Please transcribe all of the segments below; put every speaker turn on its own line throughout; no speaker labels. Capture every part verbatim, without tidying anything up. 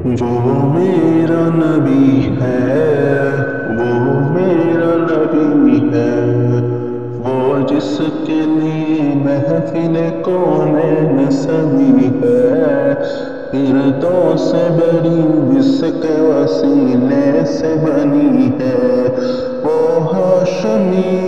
جو میرا نبی ہے وہ میرا نبی ہے، وہ جس کے لیے محفل کونین سبھی ہے، فردوس بری جس کے وسیلے سے بنی ہے، وہ ہاشمی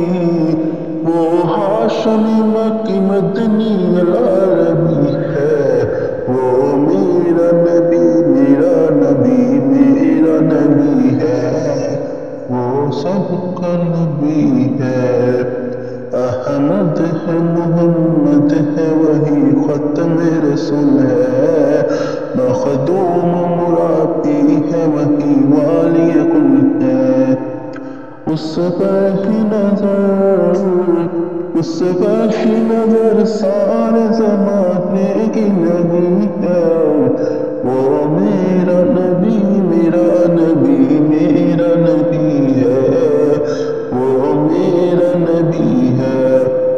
وہ ہاشمی مکی مدنی العربی ہے، وہ میرا نبی میرا نبی میرا نبی ہے، وہ سب کا نبی ہے۔ احمد ہے محمد ہے وہی ختم رسول ہے، مخدوم مرابی ہے وہی والی کل ہے، اس پر ہی نظر اس پر ہی نظر سارے زمانے کی نبی ہے، وہ میرا نبی میرا نبی میرا نبی ہے، وہ میرا نبی ہے۔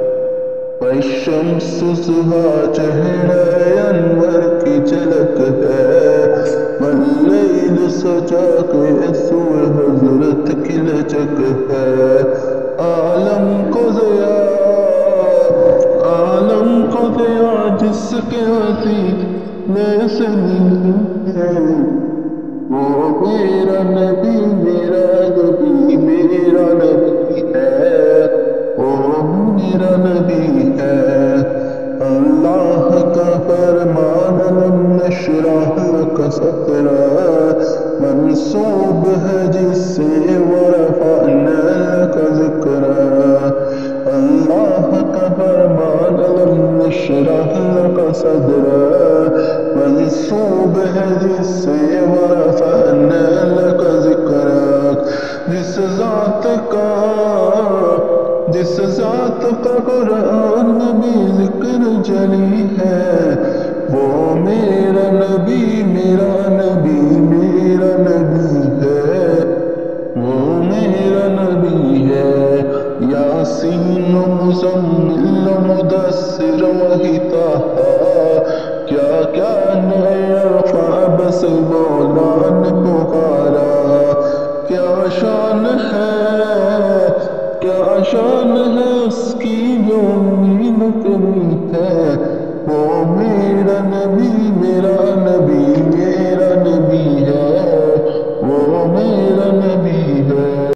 والشمس ضحیٰ چہرہ انور کی جھلک ہے، واللیل سجا کے سوئے حضرت کی لچک ہے، عالم کو ضیاء عالم کو ضیاء جس کے وسیلے سے ملی ہے، وہ میرا نبی میرا نبی میرا نبی ہے، وہ میرا نبی ہے۔ اللہ کا فرمان لم نشرح لک صدرک منسوب ہے جس سے ورفعنا لک ذکرک، اللہ کا فرمان لم نشرح لک صدرک منسوب ہے جس سے ورفعنا لک ذکرک، جس ذات کا جس ذات کا قرآن میں ذکر جلی ہے، وہ میرا نبی میرا نبی میرا نبی ہے، وہ میرا نبی ہے۔ یاسین و مزمل و مدثر وہی طٰہٰ، کیا کیا نئے عرفاں بس مولا نے پکارا، کیا شان ہے کیا شان ہے اس کی جو امید کری ہے،